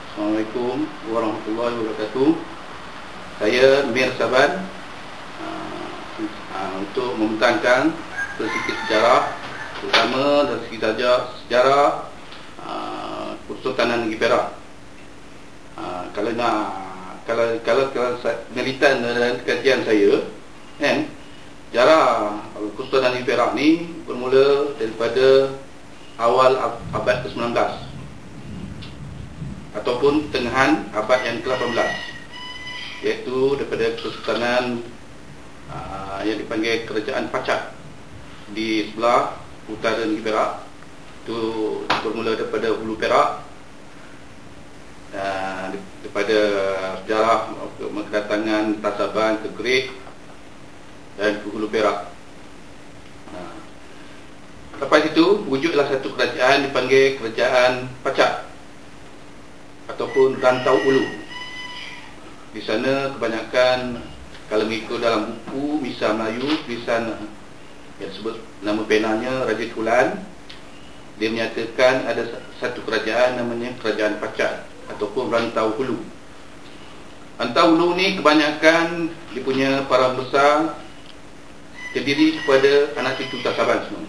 Assalamualaikum warahmatullahi wabarakatuh. Saya Mir Saban untuk membentangkan sedikit sejarah, terutama dari segi sejarah Kesultanan Negeri Perak. Kalau militan dalam kajian saya, kan, sejarah Kesultanan Negeri Perak ni bermula daripada awal abad ke-19 ataupun tengahan abad yang ke-18, iaitu daripada Kesultanan yang dipanggil Kerajaan Pacak di sebelah utara Negeri Perak. Itu bermula daripada Hulu Perak, daripada sejarah kedatangan Tasaban ke Great dan ke Hulu Perak. Lepas itu wujudlah satu kerajaan dipanggil Kerajaan Pacak ataupun Rantau Ulu. Di sana kebanyakan, kalau mengikut dalam buku Misa Melayu, tulisan yang sebut nama penanya Raja Tulan, dia menyatakan ada satu kerajaan namanya Kerajaan Pacak ataupun Rantau Ulu. Rantau Ulu ni kebanyakan dia punya para besar terdiri kepada anak cucu Tasaban semua.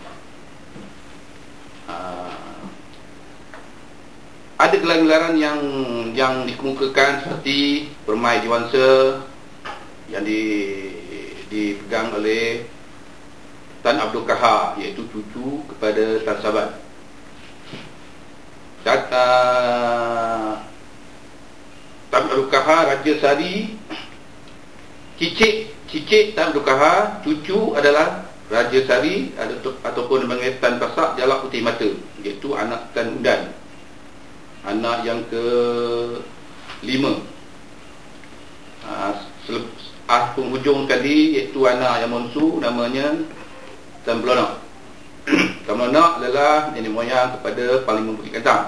Ada gelaran-gelaran yang dikemukakan seperti Permai Diwansa yang dipegang oleh Tan Abdul Kahar, iaitu cucu kepada Tan Saban. Tan Abdul Kahar, Raja Sari, cicit Tan Abdul Kahar, cucu adalah Raja Sari ataupun dipanggil Tan Pasak Jalak Putih Mata, iaitu anak Tan Undan, anak yang ke-5. Penghujung kali iaitu anak yang monsu, namanya Tan Belonak. Tan Belonak adalah nenek moyang kepada Parlimen Bukit Kentang.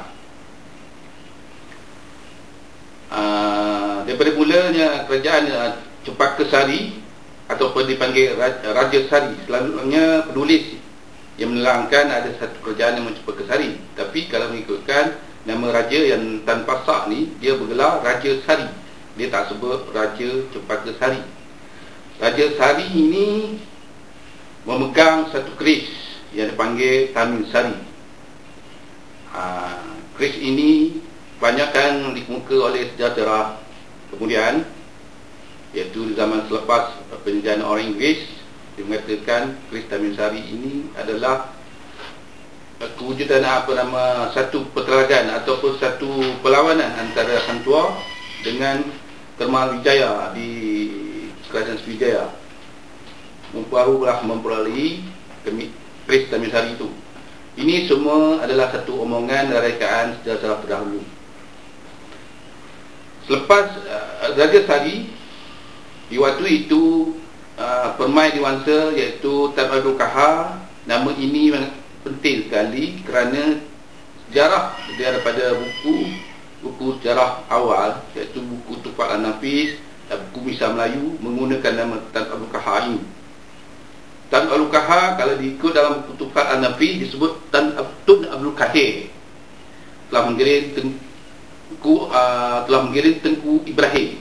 Daripada mulanya kerajaan Cempaka Sari ataupun dipanggil Raja Sari, selalunya penulis yang menerangkan ada satu kerajaan yang Cempaka Sari, tapi kalau mengikutkan nama raja yang Tan Pasak ni, dia bergelar Raja Sari, dia tak sebut Raja Cempaka Sari. Raja Sari ini memegang satu keris yang dipanggil Tamin Sari. Keris ini banyakkan dikemuka oleh sejarah kemudian, iaitu di zaman selepas penjajahan orang Inggeris. Dia mengatakan keris Tamin Sari ini adalah kewujudan satu pertelagan ataupun satu perlawanan antara Hang Tuah dengan Kermal Wijaya di Kerajaan Sriwijaya. Barulah memperoleh keris Tamin Sari itu. Ini semua adalah satu omongan dan rekaan sejarah terdahulu. Selepas Raja Sari, di waktu itu Permai Diwansa iaitu Tan Abdul Kahar, nama ini penting sekali kerana sejarah daripada buku sejarah awal, iaitu buku Tufat An-Nafis dan buku Misa Melayu, menggunakan nama Tan Abdul Kahar ini. Tan Abdul Kahar kalau diikut dalam buku Tufat An-Nafis disebut Tan Abdul Kahir, telah mengirim Tengku Ibrahim.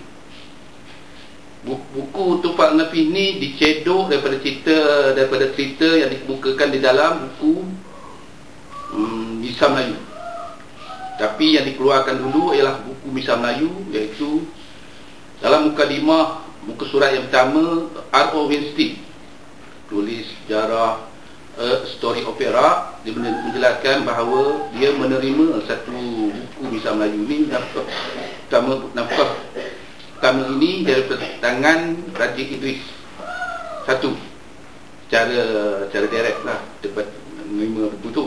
Buku Tufat An-Nafis ni dicedok daripada cerita yang dikemukakan di dalam buku Misa Melayu. Tapi yang dikeluarkan dulu ialah buku Misa Melayu, iaitu dalam mukadimah muka surat yang pertama, R.O. Winstead tulis sejarah story opera. Dia menjelaskan bahawa dia menerima satu buku Misa Melayu ni, nafkah pertama ini daripada tangan Raja Idris satu, secara direct lah dapat menerima buku itu.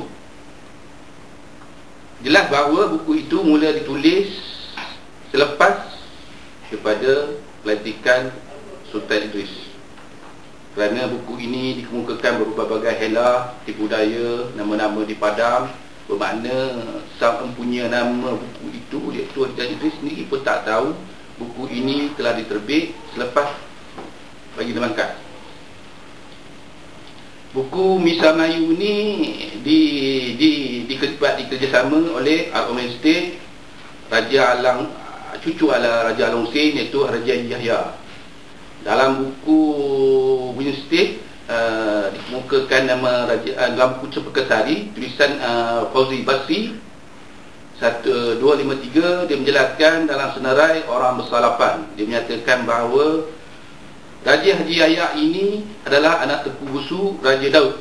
Jelas bahawa buku itu mula ditulis selepas daripada pelantikan Sultan Idris, kerana buku ini dikemukakan berbagai helah, tipu daya, nama-nama di Padang, bermakna sang empunya nama buku itu, iaitu Sultan Idris sendiri pun tak tahu buku ini telah diterbit selepas bagi diangkat. Buku Misa Melayu ni dikerjasama oleh R.O. Winstead Raja Alang, cucu Raja Alang Hussein, iaitu Raja Yahya. Dalam buku Winstead dikemukakan nama Raja dalam buku Cepakasari, tulisan Fauzi Basri 1253, dia menjelaskan dalam senarai orang bersalapan. Dia menyatakan bahawa Raja Haji Yahya ini adalah anak tengku busu Raja Daud.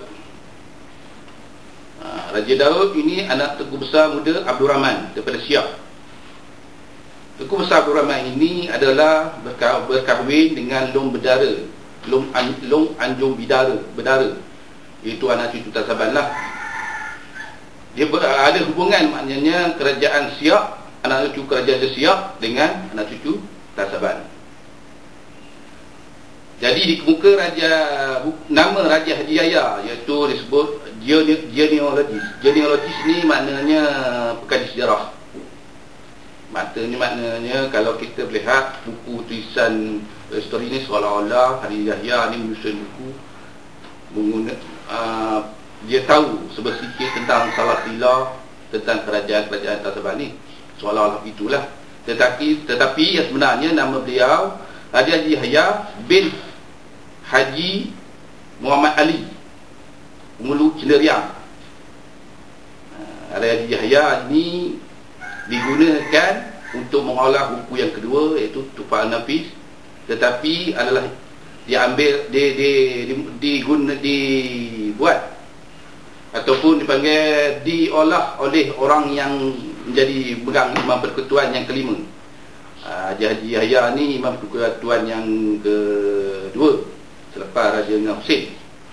Raja Daud ini anak tengku besar muda Abdul Rahman daripada Syiah. Tengku besar Abdul Rahman ini adalah berkahwin dengan Long Bedara, Long Anjung Bedara, iaitu anak cucu Tasaban lah. Dia ada hubungan, maknanya kerajaan Siak, anak cucu kerajaan Siak dengan anak cucu Tasaban. Jadi di muka nama Raja Haji Yahya, iaitu disebut genealogis. Genealogis ni maknanya pekaji sejarah. Maknanya kalau kita melihat buku tulisan histori ni, seolah-olah Haji Yahya ni menyusun buku dia tahu sebersikit tentang Salatilah, tentang kerajaan-kerajaan Tasaban ni, seolah-olah itulah. Tetapi yang sebenarnya nama beliau Raja Haji Yahya bin Haji Muhammad Ali Mulu Cenderiang. Raja Haji Yahya ini digunakan untuk mengolah buku yang kedua, iaitu Tuhfah An-Nafis, tetapi adalah dibuat ataupun dipanggil, diolah oleh orang yang menjadi pegang Imam Persekutuan yang kelima. Haji Yahya ni Imam Persekutuan yang kedua selepas Raja Hussein.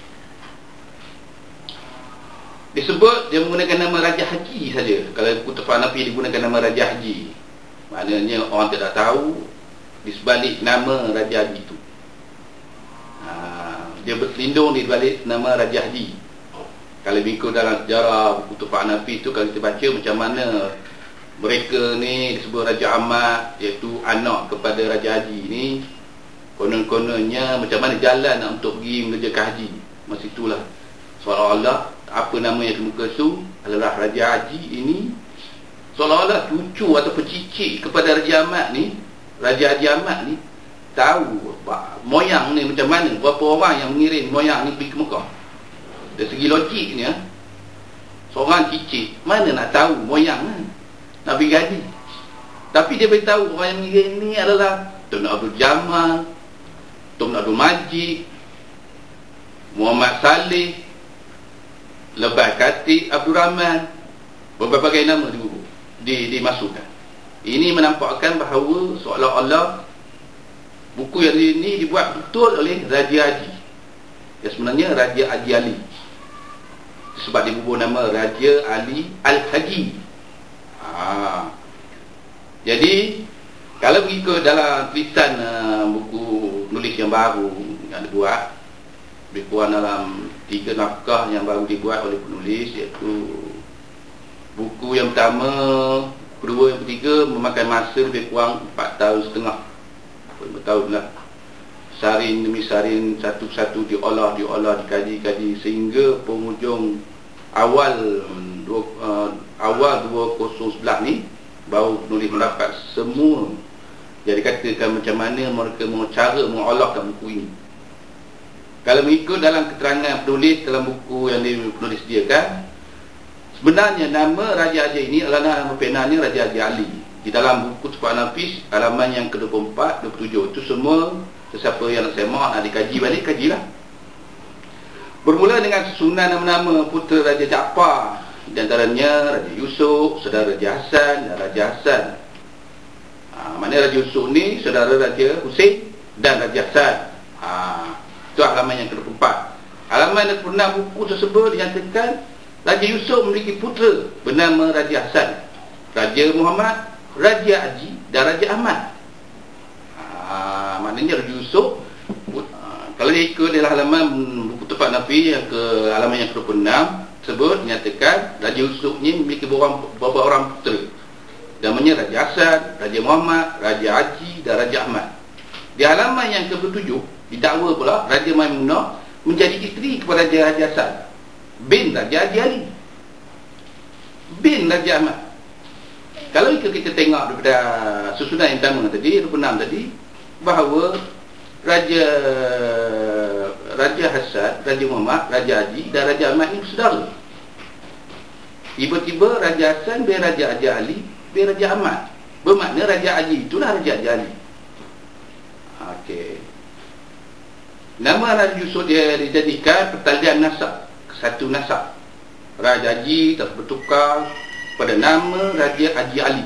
Disebut dia menggunakan nama Raja Haji saja. Kalau buku Tuhfah An-Nafis digunakan nama Raja Haji, maknanya orang tidak tahu di sebalik nama Raja Haji itu. Dia berselindung di balik nama Raja Haji. Kalau mengikut dalam sejarah buku Tuhfah An-Nafis itu, kalau kita baca macam mana mereka ni disebut Raja Ahmad, iaitu anak kepada Raja Haji ni, konon-kononnya macam mana jalan untuk pergi mengerjakan haji. Masa itulah seolah-olah apa nama yang kemuka tu adalah Raja Haji ini, seolah-olah cucu atau pecicik kepada Raja Ahmad ni, Raja Haji Ahmad ni tahu moyang ni macam mana, berapa orang yang mengirim moyang ni pergi ke Mekah. Dari segi logiknya, seorang cicit mana nak tahu moyang nak pergi haji. Tapi dia beritahu orang yang mengirim ni adalah Tun Abdul Jamal, Tun Abdul Majid, Muhammad Saleh, Lebah Khatib Abdul Rahman, berbagai nama dimasukkan. Ini menampakkan bahawa seolah-olah buku yang ini dibuat betul oleh Raja Haji, yang sebenarnya Raja Haji Ali, sebab dia bubuh nama Raja Ali Al-Haji. Jadi kalau mengikut dalam tulisan buku nulis yang baru yang dibuat, lebih kurang dalam 3 naskah yang baru dibuat oleh penulis, iaitu buku yang pertama, kedua, yang ketiga memakan masa lebih kurang 4 tahun setengah, 5 tahun lah. Sarin demi sarin, satu-satu diolah, dikaji, sehingga penghujung awal 2011 ni baru penulis mendapat semua. Jadi katakan macam mana mereka cara mengolahkan buku ini. Kalau mengikut dalam keterangan penulis dalam buku yang penulis sediakan, sebenarnya nama Raja Haji ini adalah nama penanya Raja Haji Ali. Di dalam buku Tuhfah An-Nafis halaman yang ke-24, 27, itu semua sesiapa yang nak semak, nak dikaji balik, kajilah. Bermula dengan susunan nama-nama putera Raja Jaafar, di antaranya Raja Yusuf, saudara Raja Hassan dan Raja Hassan. Maknanya Raja Yusuf ni saudara Raja Hussein dan Raja Hassan. Itu halaman yang ke-24. Halaman yang ke-26 buku tersebut dinyatakan Raja Yusuf memiliki putera bernama Raja Hassan, Raja Muhammad, Raja Haji dan Raja Ahmad. Maknanya Raja Yusuf, kalau dia ikut dalam halaman buku Tuhfah An-Nafis yang ke halaman yang ke-26 tersebut, dinyatakan Raja Yusuf ni memiliki beberapa orang putera. Namanya Raja Hassan, Raja Muhammad, Raja Haji dan Raja Ahmad. Di halaman yang ke-7 didakwa pula Raja Maimunah menjadi isteri kepada Raja Hassan bin Raja Haji Ali bin Raja Ahmad. Kalau kita tengok daripada susunan yang pertama tadi, 26 tadi, bahawa Raja Hassan, Raja Muhammad, Raja Haji dan Raja Ahmad ni bersaudara. Tiba-tiba Raja Hassan bin Raja Haji Ali bin Raja Ahmad. Bermakna Raja Haji itulah Raja Haji Ali. Okey. Nama Raja Yusuf dia dijadikan pertalian nasab, satu nasab. Raja Haji tak bertukar pada nama Raja Haji Ali.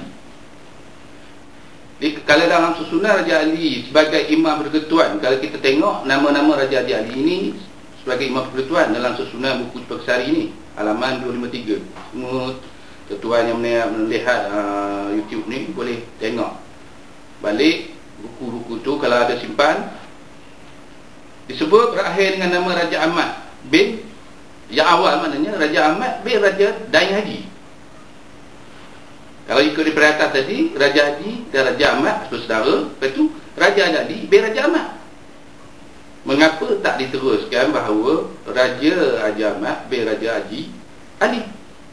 Kalau dalam susunan Raja Ali sebagai imam persekutuan, kalau kita tengok nama-nama Raja Haji Ali ini sebagai imam persekutuan dalam susunan buku Cepat ini, halaman 253. Semua tuan yang melihat YouTube ni boleh tengok balik buku-buku tu. Kalau ada simpan, disebut berakhir dengan nama Raja Ahmad bin, yang awal maknanya Raja Ahmad bin Raja Dain Haji. Kalau ikut daripada atas tadi, Raja Haji dan Raja Ahmad bersaudara. Lepas tu Raja Ali bin Raja Ahmad. Mengapa tak diteruskan bahawa Raja Haji Ahmad bin Raja Haji Ali?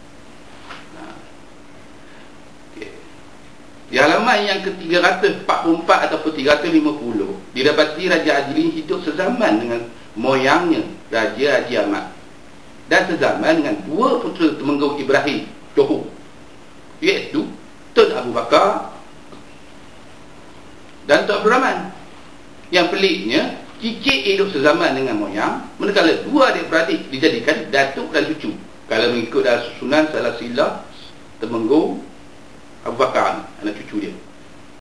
Okay. Di halaman yang ke-344 ataupun 350, didapati Raja Haji Ali hidup sezaman dengan moyangnya Raja Haji Ahmad dan sezaman dengan dua putera Temenggung Ibrahim Johor, iaitu Tun Abu Bakar dan Tun Abdul Rahman. Yang peliknya, cicit hidup sezaman dengan moyang, manakala dua adik-beradik dijadikan datuk dan cucu. Kalau mengikut dalam susunan salah silah Temenggung Abu Bakar, anak cucu dia.